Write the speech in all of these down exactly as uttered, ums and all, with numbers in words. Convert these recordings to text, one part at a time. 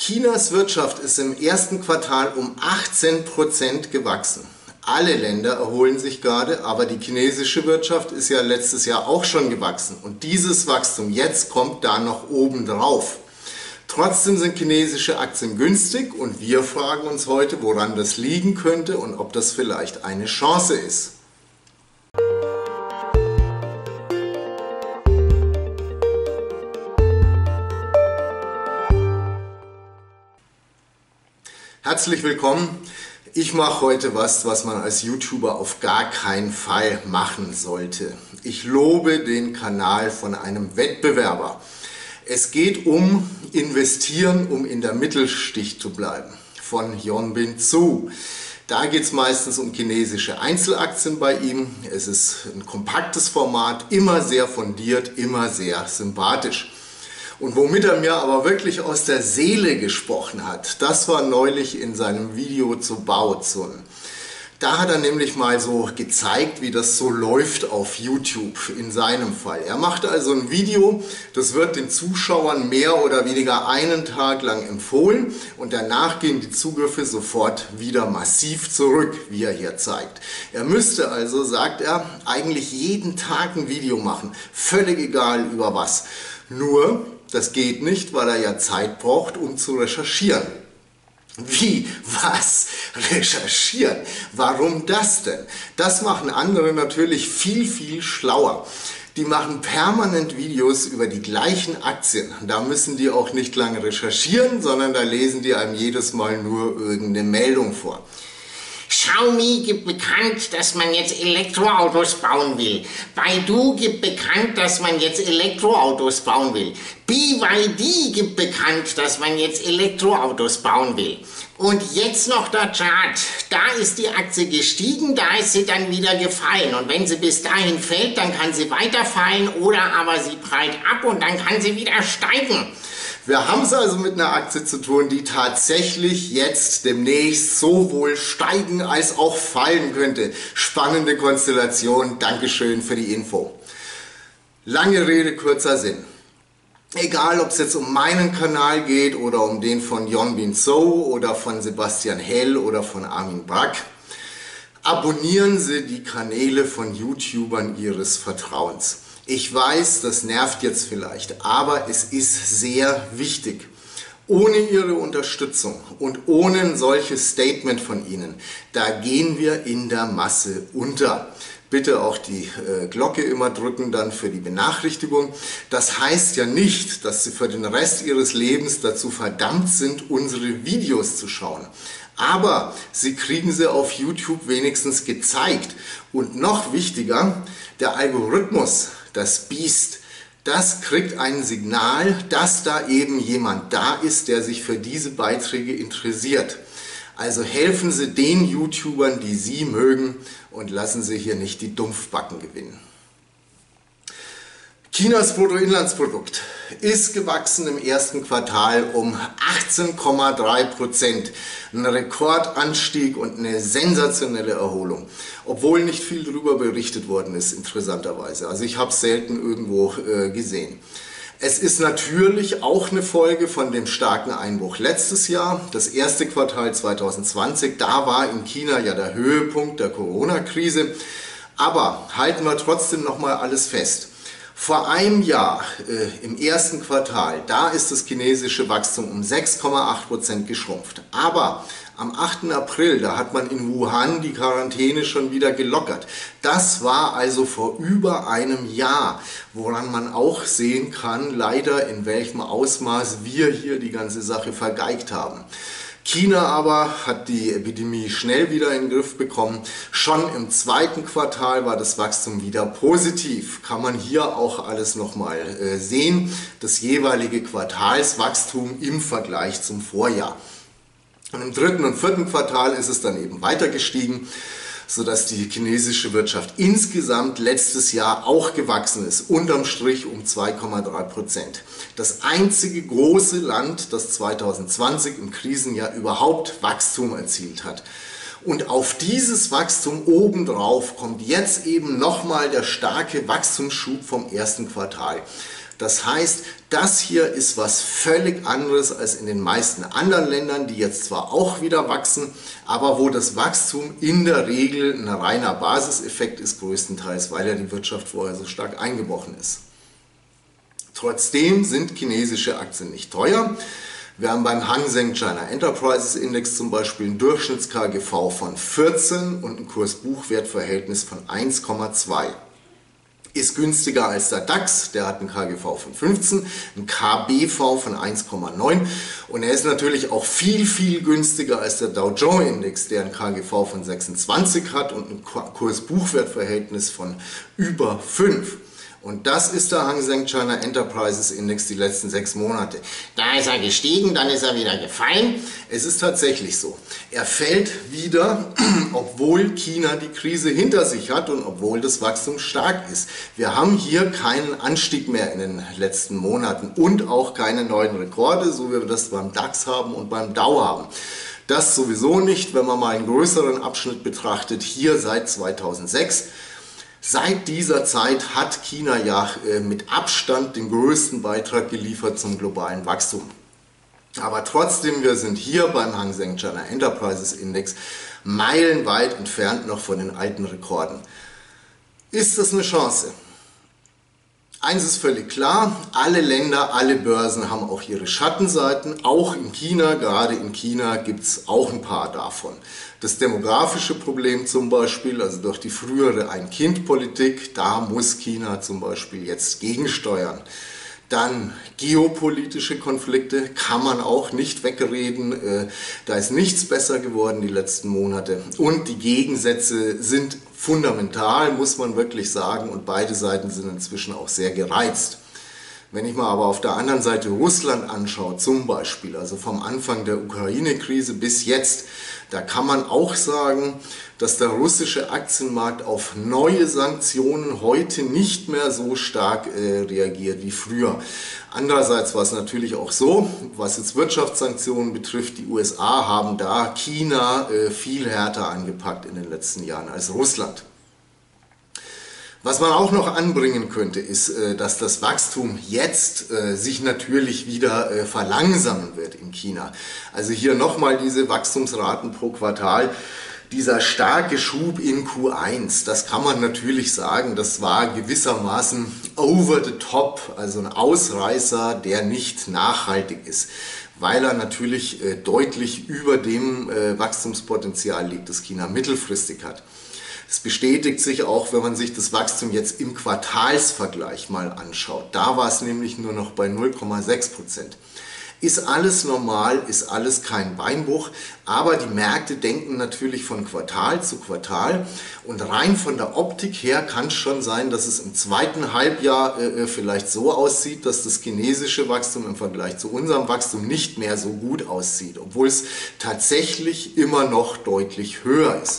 Chinas Wirtschaft ist im ersten Quartal um achtzehn Prozent gewachsen. Alle Länder erholen sich gerade, aber die chinesische Wirtschaft ist ja letztes Jahr auch schon gewachsen. Und dieses Wachstum jetzt kommt da noch oben drauf. Trotzdem sind chinesische Aktien günstig und wir fragen uns heute, woran das liegen könnte und ob das vielleicht eine Chance ist. Herzlich willkommen. Ich mache heute was, was man als YouTuber auf gar keinen Fall machen sollte. Ich lobe den Kanal von einem Wettbewerber. Es geht um Investieren, um in der Mittelschicht zu bleiben, von Yonbin Zhu. Da geht es meistens um chinesische Einzelaktien bei ihm. Es ist ein kompaktes Format, immer sehr fundiert, immer sehr sympathisch. Und womit er mir aber wirklich aus der Seele gesprochen hat, das war neulich in seinem Video zu Baozun. Da hat er nämlich mal so gezeigt, wie das so läuft auf YouTube in seinem Fall. Er macht also ein Video, das wird den Zuschauern mehr oder weniger einen Tag lang empfohlen und danach gehen die Zugriffe sofort wieder massiv zurück, wie er hier zeigt. Er müsste also, sagt er, eigentlich jeden Tag ein Video machen, völlig egal über was. Nur, das geht nicht, weil er ja Zeit braucht, um zu recherchieren. Wie? Was? Recherchieren? Warum das denn? Das machen andere natürlich viel, viel schlauer. Die machen permanent Videos über die gleichen Aktien. Da müssen die auch nicht lange recherchieren, sondern da lesen die einem jedes Mal nur irgendeine Meldung vor. Xiaomi gibt bekannt, dass man jetzt Elektroautos bauen will. Baidu gibt bekannt, dass man jetzt Elektroautos bauen will. B Y D gibt bekannt, dass man jetzt Elektroautos bauen will. Und jetzt noch der Chart. Da ist die Aktie gestiegen, da ist sie dann wieder gefallen. Und wenn sie bis dahin fällt, dann kann sie weiterfallen oder aber sie prallt ab und dann kann sie wieder steigen. Wir haben es also mit einer Aktie zu tun, die tatsächlich jetzt demnächst sowohl steigen als auch fallen könnte. Spannende Konstellation. Dankeschön für die Info. Lange Rede, kurzer Sinn. Egal, ob es jetzt um meinen Kanal geht oder um den von Yonbin Zhu oder von Sebastian Hell oder von Armin Bragg, abonnieren Sie die Kanäle von YouTubern Ihres Vertrauens. Ich weiß, das nervt jetzt vielleicht, aber es ist sehr wichtig. Ohne Ihre Unterstützung und ohne ein solches Statement von Ihnen, da gehen wir in der Masse unter. Bitte auch die äh, Glocke immer drücken dann für die Benachrichtigung. Das heißt ja nicht, dass Sie für den Rest Ihres Lebens dazu verdammt sind, unsere Videos zu schauen. Aber Sie kriegen sie auf YouTube wenigstens gezeigt. Und noch wichtiger, der Algorithmus, das Biest, das kriegt ein Signal, dass da eben jemand da ist, der sich für diese Beiträge interessiert. Also helfen Sie den YouTubern, die Sie mögen, und lassen Sie hier nicht die Dumpfbacken gewinnen. Chinas Bruttoinlandsprodukt ist gewachsen im ersten Quartal um achtzehn Komma drei Prozent. Ein Rekordanstieg und eine sensationelle Erholung. Obwohl nicht viel darüber berichtet worden ist, interessanterweise. Also ich habe es selten irgendwo äh, gesehen. Es ist natürlich auch eine Folge von dem starken Einbruch letztes Jahr, das erste Quartal zweitausendzwanzig. Da war in China ja der Höhepunkt der Corona-Krise. Aber halten wir trotzdem nochmal alles fest. Vor einem Jahr, äh, im ersten Quartal, da ist das chinesische Wachstum um sechs Komma acht Prozent geschrumpft. Aber am achten April, da hat man in Wuhan die Quarantäne schon wieder gelockert. Das war also vor über einem Jahr, woran man auch sehen kann, leider in welchem Ausmaß wir hier die ganze Sache vergeigt haben. China aber hat die Epidemie schnell wieder in den Griff bekommen. Schon im zweiten Quartal war das Wachstum wieder positiv. Kann man hier auch alles nochmal äh, sehen. Das jeweilige Quartalswachstum im Vergleich zum Vorjahr. Und im dritten und vierten Quartal ist es dann eben weiter gestiegen, sodass die chinesische Wirtschaft insgesamt letztes Jahr auch gewachsen ist, unterm Strich um zwei Komma drei Prozent. Das einzige große Land, das zweitausendzwanzig im Krisenjahr überhaupt Wachstum erzielt hat. Und auf dieses Wachstum obendrauf kommt jetzt eben nochmal der starke Wachstumsschub vom ersten Quartal. Das heißt, das hier ist was völlig anderes als in den meisten anderen Ländern, die jetzt zwar auch wieder wachsen, aber wo das Wachstum in der Regel ein reiner Basiseffekt ist, größtenteils, weil ja die Wirtschaft vorher so stark eingebrochen ist. Trotzdem sind chinesische Aktien nicht teuer. Wir haben beim Hang Seng China Enterprises Index zum Beispiel ein Durchschnitts-K G V von vierzehn und ein Kurs-Buchwert-Verhältnis von eins Komma zwei. Ist günstiger als der DAX, der hat ein K G V von fünfzehn, ein K B V von eins Komma neun und er ist natürlich auch viel, viel günstiger als der Dow Jones Index, der ein K G V von sechsundzwanzig hat und ein Kurs-Buchwert-Verhältnis von über fünf. Und das ist der Hang Seng China Enterprises Index die letzten sechs Monate. Da ist er gestiegen, dann ist er wieder gefallen. Es ist tatsächlich so. Er fällt wieder, obwohl China die Krise hinter sich hat und obwohl das Wachstum stark ist. Wir haben hier keinen Anstieg mehr in den letzten Monaten und auch keine neuen Rekorde, so wie wir das beim DAX haben und beim Dow haben. Das sowieso nicht, wenn man mal einen größeren Abschnitt betrachtet, hier seit zweitausendsechs. Seit dieser Zeit hat China ja mit Abstand den größten Beitrag geliefert zum globalen Wachstum. Aber trotzdem, wir sind hier beim Hang Seng China Enterprises Index meilenweit entfernt noch von den alten Rekorden. Ist das eine Chance? Eins ist völlig klar, alle Länder, alle Börsen haben auch ihre Schattenseiten, auch in China, gerade in China gibt es auch ein paar davon. Das demografische Problem zum Beispiel, also durch die frühere Ein-Kind-Politik, da muss China zum Beispiel jetzt gegensteuern. Dann geopolitische Konflikte kann man auch nicht wegreden, da ist nichts besser geworden die letzten Monate und die Gegensätze sind fundamental, muss man wirklich sagen, und beide Seiten sind inzwischen auch sehr gereizt. Wenn ich mal aber auf der anderen Seite Russland anschaue, zum Beispiel, also vom Anfang der Ukraine-Krise bis jetzt, da kann man auch sagen, dass der russische Aktienmarkt auf neue Sanktionen heute nicht mehr so stark äh, reagiert wie früher. Andererseits war es natürlich auch so, was jetzt Wirtschaftssanktionen betrifft, die U S A haben da China äh, viel härter angepackt in den letzten Jahren als Russland. Was man auch noch anbringen könnte, ist, dass das Wachstum jetzt sich natürlich wieder verlangsamen wird in China. Also hier nochmal diese Wachstumsraten pro Quartal. Dieser starke Schub in Q eins, das kann man natürlich sagen, das war gewissermaßen over the top, also ein Ausreißer, der nicht nachhaltig ist, weil er natürlich deutlich über dem Wachstumspotenzial liegt, das China mittelfristig hat. Es bestätigt sich auch, wenn man sich das Wachstum jetzt im Quartalsvergleich mal anschaut. Da war es nämlich nur noch bei null Komma sechs Prozent. Ist alles normal, ist alles kein Beinbruch, aber die Märkte denken natürlich von Quartal zu Quartal und rein von der Optik her kann es schon sein, dass es im zweiten Halbjahr äh, vielleicht so aussieht, dass das chinesische Wachstum im Vergleich zu unserem Wachstum nicht mehr so gut aussieht, obwohl es tatsächlich immer noch deutlich höher ist.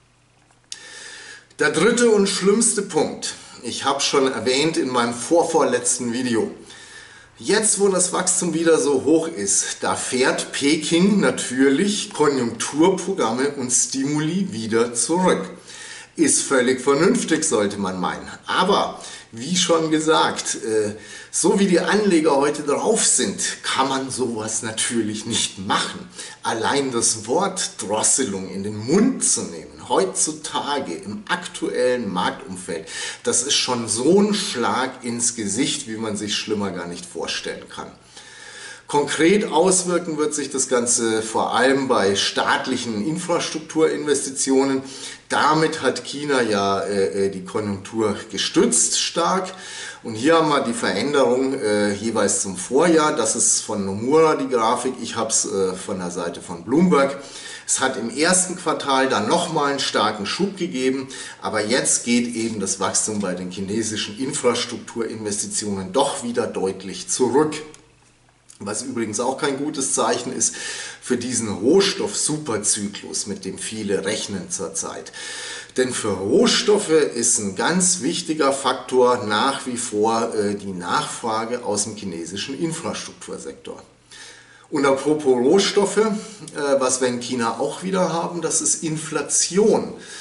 Der dritte und schlimmste Punkt, ich habe schon erwähnt in meinem vorvorletzten Video, jetzt wo das Wachstum wieder so hoch ist, da fährt Peking natürlich Konjunkturprogramme und Stimuli wieder zurück. Ist völlig vernünftig, sollte man meinen. Aber wie schon gesagt, so wie die Anleger heute drauf sind, kann man sowas natürlich nicht machen. Allein das Wort Drosselung in den Mund zu nehmen, heutzutage im aktuellen Marktumfeld, das ist schon so ein Schlag ins Gesicht, wie man sich schlimmer gar nicht vorstellen kann. Konkret auswirken wird sich das Ganze vor allem bei staatlichen Infrastrukturinvestitionen. Damit hat China ja äh, die Konjunktur gestützt stark. Und hier haben wir die Veränderung äh, jeweils zum Vorjahr. Das ist von Nomura die Grafik. Ich habe es äh, von der Seite von Bloomberg. Es hat im ersten Quartal dann nochmal einen starken Schub gegeben, aber jetzt geht eben das Wachstum bei den chinesischen Infrastrukturinvestitionen doch wieder deutlich zurück. Was übrigens auch kein gutes Zeichen ist für diesen Rohstoff-Superzyklus, mit dem viele rechnen zurzeit. Denn für Rohstoffe ist ein ganz wichtiger Faktor nach wie vor äh, die Nachfrage aus dem chinesischen Infrastruktursektor. Und apropos Rohstoffe, äh, was wir in China auch wieder haben, das ist Inflation.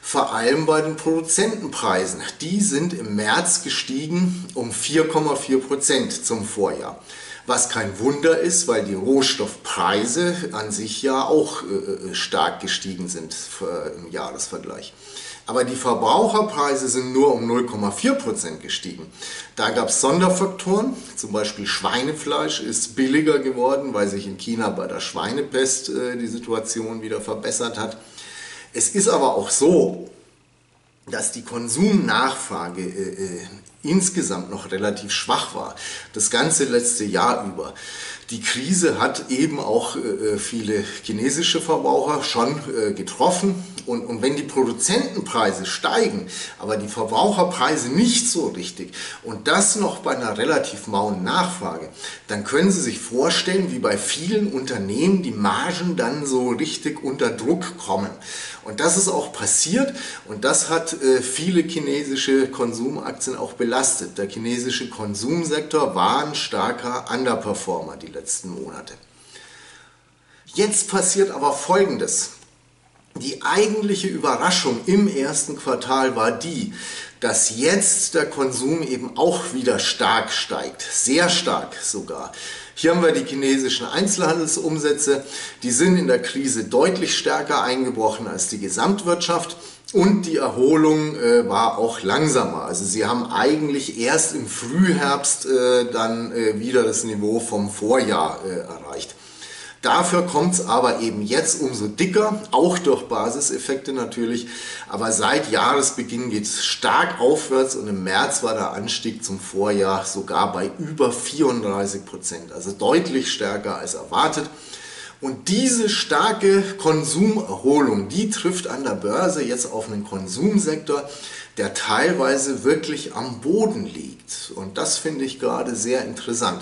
Vor allem bei den Produzentenpreisen. Die sind im März gestiegen um vier Komma vier Prozent zum Vorjahr. Was kein Wunder ist, weil die Rohstoffpreise an sich ja auch äh, stark gestiegen sind für, im Jahresvergleich. Aber die Verbraucherpreise sind nur um null Komma vier Prozent gestiegen. Da gab es Sonderfaktoren, zum Beispiel Schweinefleisch ist billiger geworden, weil sich in China bei der Schweinepest äh, die Situation wieder verbessert hat. Es ist aber auch so, dass die Konsumnachfrage äh, insgesamt noch relativ schwach war, das ganze letzte Jahr über. Die Krise hat eben auch äh, viele chinesische Verbraucher schon äh, getroffen und, und wenn die Produzentenpreise steigen, aber die Verbraucherpreise nicht so richtig und das noch bei einer relativ mauen Nachfrage, dann können Sie sich vorstellen, wie bei vielen Unternehmen die Margen dann so richtig unter Druck kommen. Und das ist auch passiert und das hat äh, viele chinesische Konsumaktien auch belastet. Der chinesische Konsumsektor war ein starker Underperformer die letzten Monate. Jetzt passiert aber Folgendes. Die eigentliche Überraschung im ersten Quartal war die, dass jetzt der Konsum eben auch wieder stark steigt, sehr stark sogar. Hier haben wir die chinesischen Einzelhandelsumsätze, die sind in der Krise deutlich stärker eingebrochen als die Gesamtwirtschaft und die Erholung äh, war auch langsamer. Also sie haben eigentlich erst im Frühherbst äh, dann äh, wieder das Niveau vom Vorjahr äh, erreicht. Dafür kommt es aber eben jetzt umso dicker, auch durch Basiseffekte natürlich, aber seit Jahresbeginn geht es stark aufwärts und im März war der Anstieg zum Vorjahr sogar bei über vierunddreißig Prozent, also deutlich stärker als erwartet. Und diese starke Konsumerholung, die trifft an der Börse jetzt auf einen Konsumsektor, der teilweise wirklich am Boden liegt. Und das finde ich gerade sehr interessant.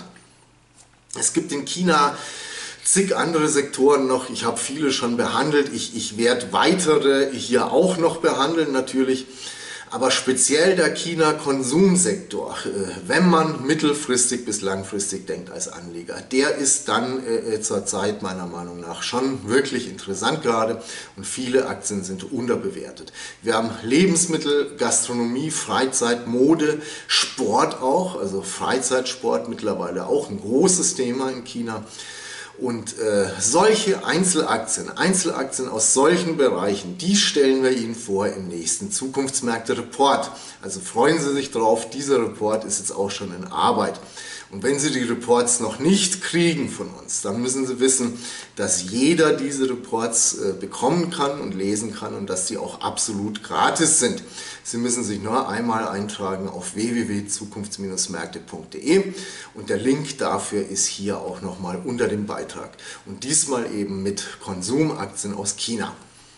Es gibt in China zig andere Sektoren noch, ich habe viele schon behandelt, ich, ich werde weitere hier auch noch behandeln natürlich, aber speziell der China-Konsumsektor, wenn man mittelfristig bis langfristig denkt als Anleger, der ist dann äh, zurzeit meiner Meinung nach schon wirklich interessant gerade und viele Aktien sind unterbewertet. Wir haben Lebensmittel, Gastronomie, Freizeit, Mode, Sport auch, also Freizeitsport mittlerweile auch ein großes Thema in China. Und äh, solche Einzelaktien, Einzelaktien aus solchen Bereichen, die stellen wir Ihnen vor im nächsten Zukunftsmärkte-Report. Also freuen Sie sich drauf, dieser Report ist jetzt auch schon in Arbeit. Und wenn Sie die Reports noch nicht kriegen von uns, dann müssen Sie wissen, dass jeder diese Reports äh, bekommen kann und lesen kann und dass die auch absolut gratis sind. Sie müssen sich nur einmal eintragen auf w w w punkt zukunfts Märkte punkt de und der Link dafür ist hier auch nochmal unter dem Beitrag. Und diesmal eben mit Konsumaktien aus China.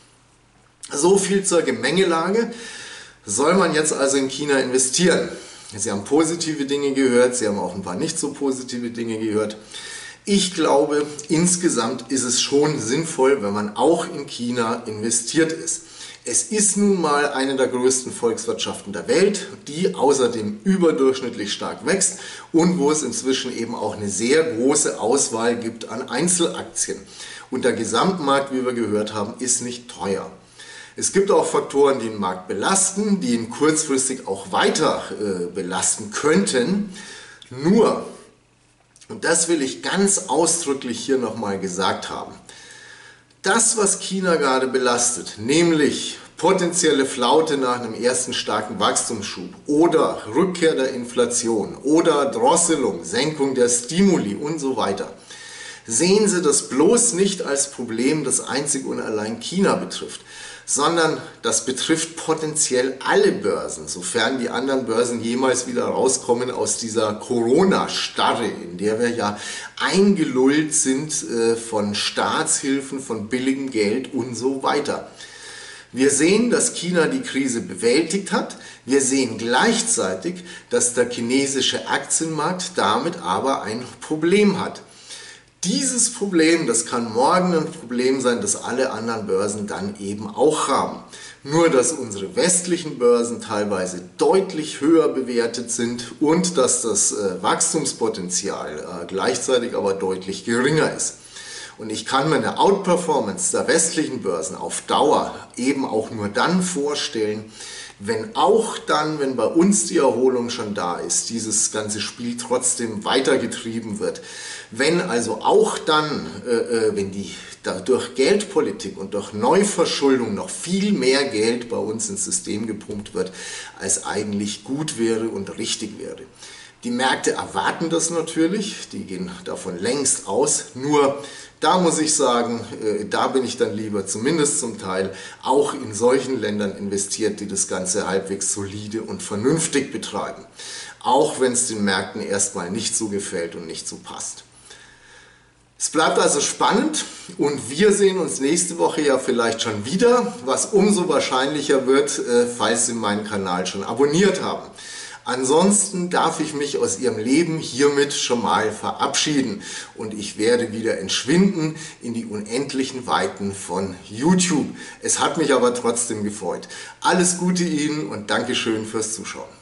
So viel zur Gemengelage. Soll man jetzt also in China investieren? Sie haben positive Dinge gehört, Sie haben auch ein paar nicht so positive Dinge gehört. Ich glaube, insgesamt ist es schon sinnvoll, wenn man auch in China investiert ist. Es ist nun mal eine der größten Volkswirtschaften der Welt, die außerdem überdurchschnittlich stark wächst und wo es inzwischen eben auch eine sehr große Auswahl gibt an Einzelaktien. Und der Gesamtmarkt, wie wir gehört haben, ist nicht teuer. Es gibt auch Faktoren, die den Markt belasten, die ihn kurzfristig auch weiter äh, belasten könnten. Nur, und das will ich ganz ausdrücklich hier nochmal gesagt haben, das, was China gerade belastet, nämlich potenzielle Flaute nach einem ersten starken Wachstumsschub oder Rückkehr der Inflation oder Drosselung, Senkung der Stimuli und so weiter, sehen Sie das bloß nicht als Problem, das einzig und allein China betrifft, sondern das betrifft potenziell alle Börsen, sofern die anderen Börsen jemals wieder rauskommen aus dieser Corona-Starre, in der wir ja eingelullt sind äh, von Staatshilfen, von billigem Geld und so weiter. Wir sehen, dass China die Krise bewältigt hat. Wir sehen gleichzeitig, dass der chinesische Aktienmarkt damit aber ein Problem hat. Dieses Problem, das kann morgen ein Problem sein, das alle anderen Börsen dann eben auch haben. Nur, dass unsere westlichen Börsen teilweise deutlich höher bewertet sind und dass das äh, Wachstumspotenzial äh, gleichzeitig aber deutlich geringer ist. Und ich kann mir eine Outperformance der westlichen Börsen auf Dauer eben auch nur dann vorstellen, wenn auch dann, wenn bei uns die Erholung schon da ist, dieses ganze Spiel trotzdem weitergetrieben wird. Wenn also auch dann, äh, wenn die da durch Geldpolitik und durch Neuverschuldung noch viel mehr Geld bei uns ins System gepumpt wird, als eigentlich gut wäre und richtig wäre. Die Märkte erwarten das natürlich, die gehen davon längst aus, nur da muss ich sagen, da bin ich dann lieber zumindest zum Teil auch in solchen Ländern investiert, die das Ganze halbwegs solide und vernünftig betreiben. Auch wenn es den Märkten erstmal nicht so gefällt und nicht so passt. Es bleibt also spannend und wir sehen uns nächste Woche ja vielleicht schon wieder, was umso wahrscheinlicher wird, falls Sie meinen Kanal schon abonniert haben. Ansonsten darf ich mich aus Ihrem Leben hiermit schon mal verabschieden und ich werde wieder entschwinden in die unendlichen Weiten von YouTube. Es hat mich aber trotzdem gefreut. Alles Gute Ihnen und Dankeschön fürs Zuschauen.